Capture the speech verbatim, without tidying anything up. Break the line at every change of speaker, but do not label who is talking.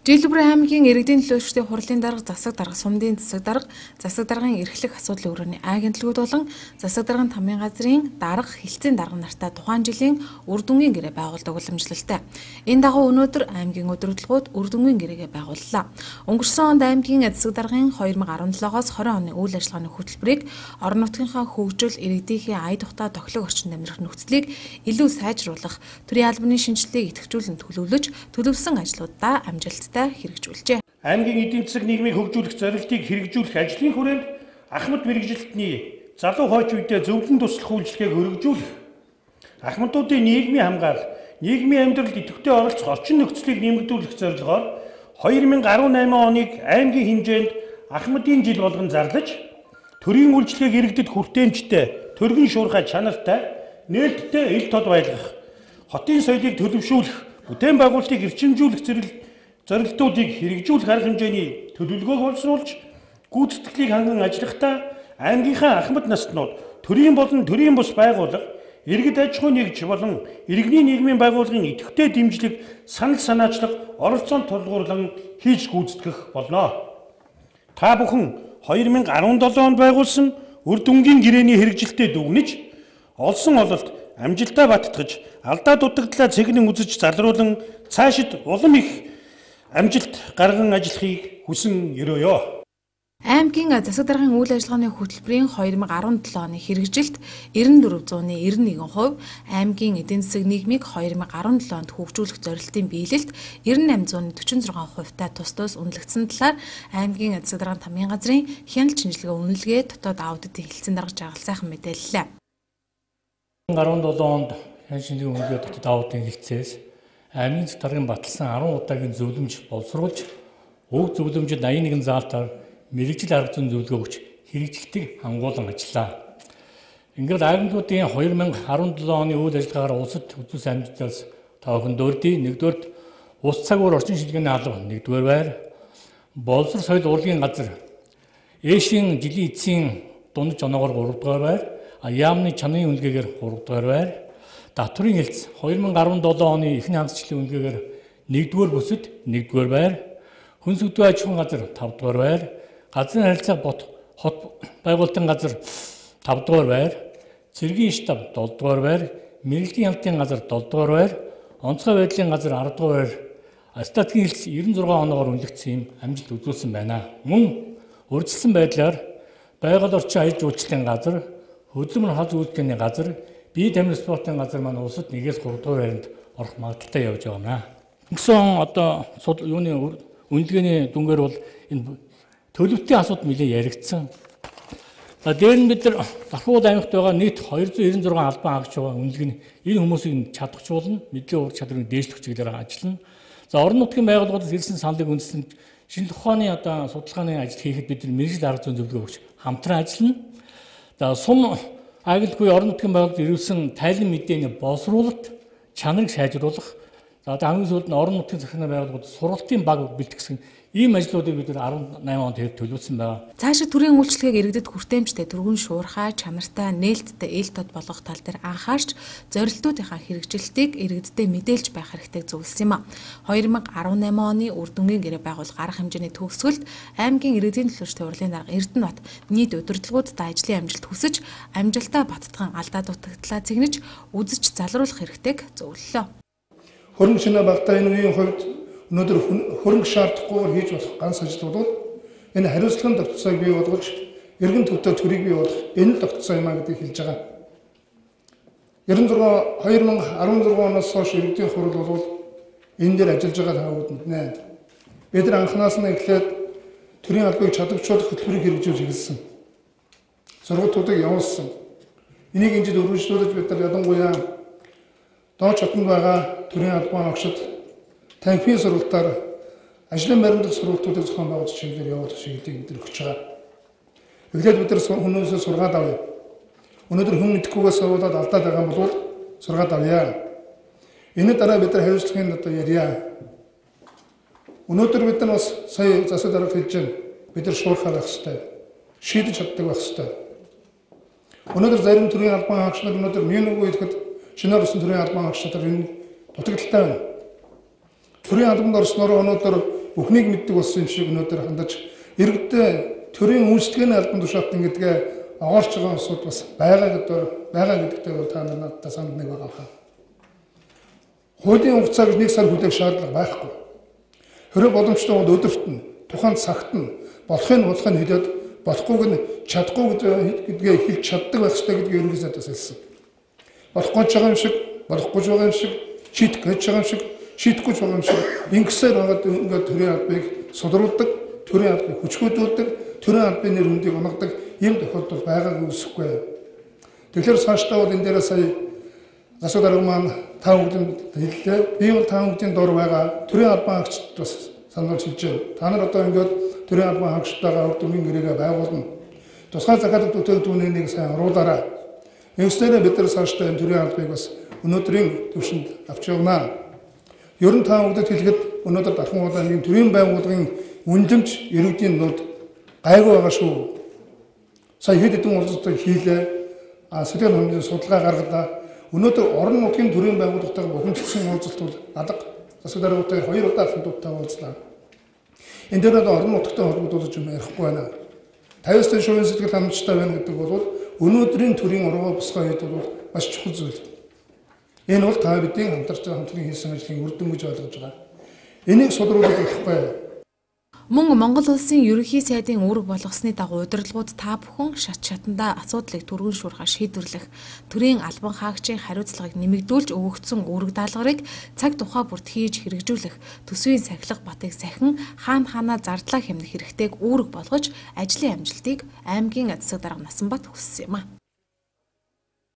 Жийлбэр аймгийн иргэдийн төлөөлөгчдийн хурлын дарга, засаг дарга, сумдын засаг дарга, засаг даргын эрхлэх асуудлын өрөөний аагийн төлгүүд болон засаг даргын тамгын газрын дарга, хэлтсийн дарга нартай тухайн жилийн үр дүнгийн гэрээ байгуулдаг уламжлалтай. Энэ дагуу өнөөдөр аймгийн өдөр хөтөлбөрт үр дүнгийн гэрээгээ байгууллаа. Өнгөрсөн онд аймгийн засаг даргын две тысячи десятоос тwenty оны үйл ажиллагааны хөтөлбөрийг орон нутгийнхаа хөгжил, иргэдийнхээ ая тухтай тоглох орчинд амьдрах нөхцөлийг илүү сайжруулах, төрийн албаны шинжилгээг идэвхжүүлэн төлөвлөж, төлөвлөсөн ажлуудаа амжилттай хэрэгжүүлжээ.
Аймгийн эдийн засаг нийгмийг хөгжүүлэх зорилтыг хэрэгжүүлэх ажлын хүрээнд Ахмад мэргэжилтний залуу хойч үедээ зөвлөн туслах үйлчлэгийг өргөжүүлэх, Ахмадуудын нийгмийн хамгаалах, нийгмийн амьдралд идэвхтэй оролцох орчин нөхцөлийг нэмэгдүүлэх зорилгоор две тысячи десятый оныг аймгийн хэмжээнд Ахмадын жил болгон зарлаж, төрийн үйлчлэгийг иргэдэд хүртээмжтэй, төргөн шуурхай чанартай, нээлттэй ил тод байлгах, хотын соёлыг төлөвшүүлэх, бүтээн байгуулалтыг эрчимжүүлэх зэрэг зорилтуудыг хэрэгжүүлэх арга хэмжээний төлөвлөгөөг боловсруулж, гүйцэтгэлийг ханган ажиллахдаа аймгийнхаа Ахмад наснууд төрийн болон төрийн бус байгууллага, иргэд аж ахуйн нэгж болон иргэний нийгмийн байгууллагын идэвхтэй дэмжлэг, санал санаачлаг, оролцоонд тулгуурлан хийж гүйцэтгэх болно. Та бүхэн две тысячи десятый онд байгуулсан үр дүнгийн гэрээний хэрэгжилтэд дүгнэж, олсон ололт амжилтаа баттгаж, алдаа дутагдлаа цэгнэн үзэж залруулан цаашид улам их амжилт гарган ажиллахыг хүсэн өрөөё.
Аймгийн засаг даргын үйл ажиллагааны хөтөлбөрийн две тысячи десятый оны хэрэгжилт ninety-four зууны ninety-one percent, аймгийн эдийн засаг нийгмийг две тысячи десятый онд хөгжүүлэх зорилтын биелэлт ninety-eight зууны forty-six percent-тай тус тус үнэлэгдсэн талаар аймгийн засаг даргын тамгын газрын хяналт шинжилгээ үнэлгээ дотоод аудитын хэлтсийн дарга жаргал сайхан мэдээллээ.
seventeen онд хяналт шинжилгээ үнэлгээ дотоод аудитын хэлтсээс аймгийн засаг даргын баталсан ten удаагийн зөвлөмж боловсруулж, уг зөвлөмжөд eighty-one заалтаар мэргэжил арга зүйн зөвлөгөө өгч хэрэгжилтийг хангуулан ажиллаа. Ингээд аймагуудын две тысячи десятый оны үйл ажиллагаагаар улсад үзүүлсэн амжилтаас та бүхэн дурдъя. Нэгдүгээр ус цагуур орчин шинжилгээний алба нэгдүгээр байр, боловсрол соёл урлагийн газар, ээшийн жилийн эцсийн дундаж оноогоор гуравдугаар байр, яамны чанарын үнэлгээгээр гуравдугаар байр, татврын хэлтс две тысячи десятый оны эхний хангалтчлалын үнэлгээгээр нэгдүгээр бүсэд нэгдүгээр байр, хүнс хөдөө аж ахуйн газар тавдугаар байр, газрын харилцаа бот хот байгуулалтын газар тавдугаар байр, цэргийн штаб долдугаар байр, мэргэжлийн хяналтын газар долдугаар байр, онцгой байдлын газар аравдугаар байр, статистикийн хэлтс ninety-six оноогоор үнэлэгдсэн юм амжилт үзүүлсэн байна. Мөн урьдчилсан байдлаар байгаль орчин аяж үйлчлэлийн газар, хөдөлмөр хаз үйлчлэлийн газар, бие тамирын спортын газар маань улсад one-ээс three дугаар байранд орох магадaltaй явж байгаа юм. Ингэсэн одоо юуны үнэлгээний дүнгээр бол энэ төлөвтийн асуудал нэлээд яригдсан. За дээр нь бид нар Дархуул аймагт байгаа нийт two hundred ninety-six албан хаагч байгаа үнэлгээний энэ хүмүүсийг чадахжуулна, мэдлийн ур чадварыг дээшлэх чиглэлээр ажиллана. За орон нутгийн байгууллагуудаас ирсэн саналыг үндэслэн шинжлэх ухааны одоо судалгааны ажил хийхэд бид нар мэргэжил арга зүйн зөвлөгөө өгч хамтран ажиллана. За сум агилгүй орон нутгийн байгууллагад ирүүлсэн тайлан мэдээний боловсруулалт, чанарыг сайжруулах, за хамгийн сүүлд нь орон нутгийн захиргааны байгууллагууд сургалтын баг бэлтгэсэн ийм ажлуудыг бид eighty-eight онд төлөвлөсөн байгаа.
Цаашид төрийн үйлчлэгийг иргэдэд хүртээмжтэй, түргэн шуурхай, чанартай, нээлттэй ил тод болгох тал дээр анхаарч зорилтуудынхаа хэрэгжилтийг иргэддээ мэдээлж байх хэрэгтэй зөвлөсөн юм а. two thousand eighteen оны үр дүнгийн гэрээ байгуулах арга хэмжээний төгсгөлд аймгийн иргэдийн төлөөлөгчдийн хурлын дарга Эрдэнэбат нийт удирдлагуудтай ажлын амжилт хүсэж, амжилтаа баттган алдаа дутагдлаа цэгнэж, үзэж залруулах хэрэгтэйг зөвлөлөө.
Хөрөнгө шинэ багтаа энэ үеийн хувьд өнөөдөр хөрөнгө шаардахгүйгээр хийж болох ганц ажил бол энэ хариуцлагын тогтцоог бий болгож, эргэн төвтэй төрийг бий болгох энэ тогтцоо юм а гэдгийг хэлж байгаа. ninety-six twenty sixteen оноос хойш иргэдийн хурал бол энэ дээр ажиллаж байгаа таавууд мэднэ. Бид нар анханаас нь эхлээд төрийн албыг чадварчуулах хөтөлбөрийг хэрэгжүүлж эхэлсэн. Сургалтуудыг явуулсан. Энийг энэ жил өргөжлүүлж бид нар ялангуяа дооч хотод байгаа төрийн албан хаагчид танхимын сургалтаар ажлын баримтах сургалтуудыг зохион байгуулах чиглэлээр явуулах чиглэлийг бид өгч байгаа. Эхлээд бид нар хүмүүсээ сургаад авъя. Өнөөдөр хүн мэдэхгүйгээс болоод алдаад байгаа юм бол сургаад авъя. Энэ дараа бид нар хариуцлагын одоо ярья. Өнөөдөр бид нар бас сая засаг дарга хэлж байна. Бид нар шуурхай байх хэрэгтэй. Шийдэж чаддаг байх хэрэгтэй. Өнөөдөр зарим төрийн албан хаагч нар өнөөдөр нэг үгүй ихэд шинээр усан төрийн албан хаагч нар энэ дутагдaltaй байна. Төрийн албанд орсноор өнөөдөр бүхнийг мэддэг болсон юм шиг өнөөдөр хандаж иргэдээ төрийн үйлчлэгээний албан тушаалт ингэдгээ огоорч байгаа усуд бас байгаа гэдэг байгаа гэдэгтэй бол та нар надад санд нэг байгаа хаа. Хуулийн хугацааг нэг сар хүлээх шаардлага байхгүй. Хэрэг боломжтой бол өдөрт нь, тухайн цагт нь болохыг нь болохыг нь хэлээд болохгүйг нь чадахгүй гэдгээ хэлж чаддаг байх хэрэгтэй гэдгийг ерөнхий сайдаас хэлсэн. Болохгүй ч байгаа юм шиг, болохгүй ч байгаа юм шиг, шийдэх гэж байгаа юм шиг, шийдэхгүй ч байгаа юм шиг ингэсээр байгаад ингээд төрийн албыг сулруулдаг, төрийн албыг хүчгөөдүүлдэг, төрийн албаны нэр хүндийг унагадаг ийм тохиолдол байгааг үүсэхгүй. Тэгэхээр цаашдаа бол энэ дээр сая засаг дарга маань та бүхэнд хэллээ. Би бол та бүхэнд дор байгаа төрийн албан хаагчд бас сануулж хэлж байна. Та нар одоо ингээд төрийн албан хаагчтайгаа урд өмнө нэрээ байгуулна. Тусгай захиалгад бүтээгдэхүүний нэг сайн оруулаарай. Ингэснээр бид нар цаашдаа энэ төрийн албыг бас өнөөдрийн түвшинд авч явнаа. Ер нь та бүхэнд хэлэхэд өнөөдөр дархан уулын төрийн байгууллагын үнэлэмж иргэдийн нүд гайгүй байгаа шүү. Сая хэд хэдэн уулзалт хийлээ. А сэтгэл хөдлөлийн судалгаа гаргадаа өнөөдөр орон нутгийн төрийн байгууллагатайгаа бухимдсан уулзалт бол алга засаг даргуудтай хоёр удаа хамтдаа уулзлаа. Энэ дээр одоо орон нутгтай холбогдуулж юм ярихгүй байна. тавьс тань шувын сэтгэл хангамжтай байна гэдэг бол өнөөдрийн төрийн ургаа босгоо хэд бол маш чухал зүйл. Энэ бол та бидний хамтарч байгаа хамтлагийн хийсэн ажлын үр дүн гэж ойлгож байгаа. Энийг сулруулах болохгүй.
Мөн Монгол улсын ерөнхий сайдын үүрэг болгосны дагуу удирдлагууд та бүхэн шат шатандаа асуудлыг түргэн шуурхаар шийдвэрлэх, төрийн албан хаагчийн хариуцлагыг нэмэгдүүлж өгөгдсөн үүрэг даалгаврыг цаг тухай бүрт хийж хэрэгжүүлэх, төсвийн сахилга батыг сахин хаана хаанаа зардлаа хэмнэх хэрэгтэйг үүрэг болгож ажлын амжилтыг аймгийн засаг дарга Насанбат хүссэн юм а.